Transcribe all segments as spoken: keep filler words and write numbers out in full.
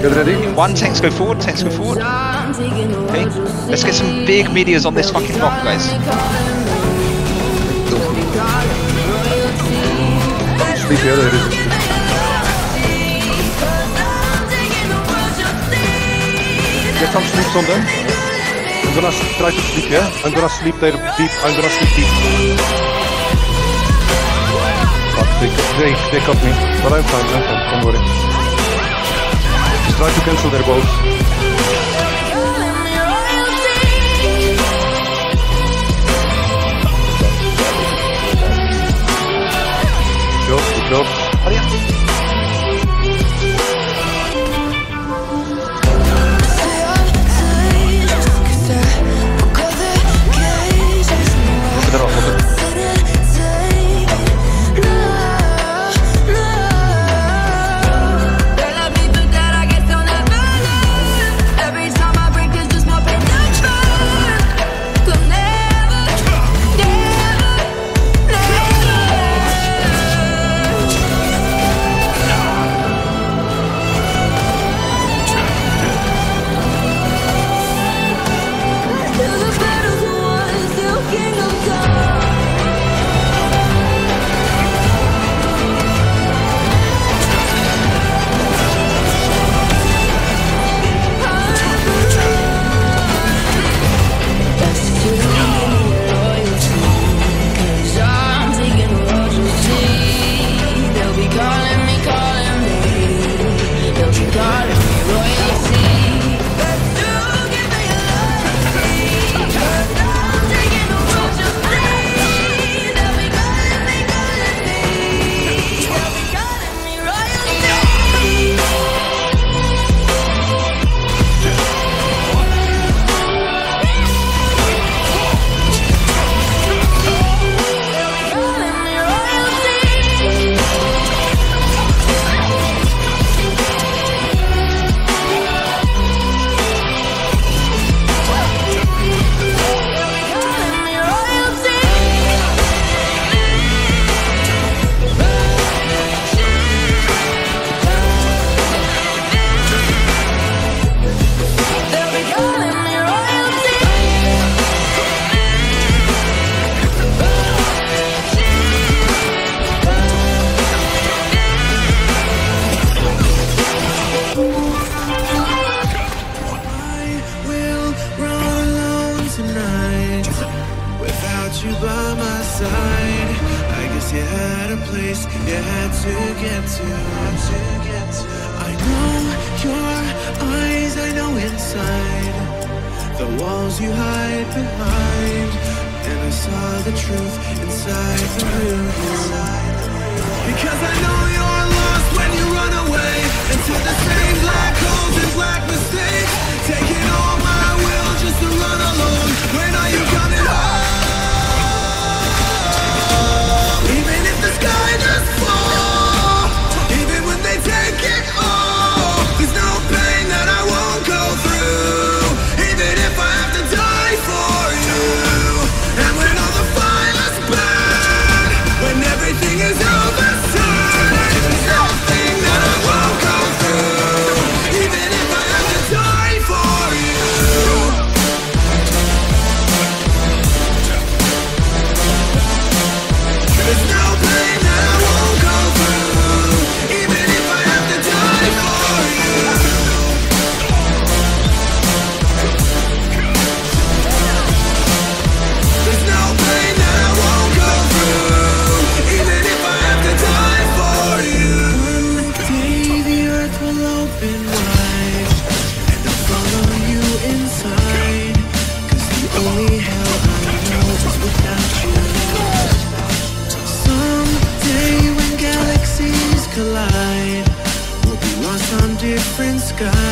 Get ready. One, tanks go forward, tanks go forward. Okay, let's get some big meteors on this fucking rock, guys. Sleep here, there it is. Get some sleeps on them. I'm gonna try to sleep here. I'm gonna sleep there deep. I'm gonna sleep deep. Fuck, they, they, they cut me. But I'm fine, I'm fine, don't worry. Just try to cancel their boats. Good job, good job. Hurry up. Look at that off, look at that.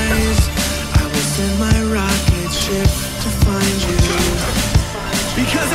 Because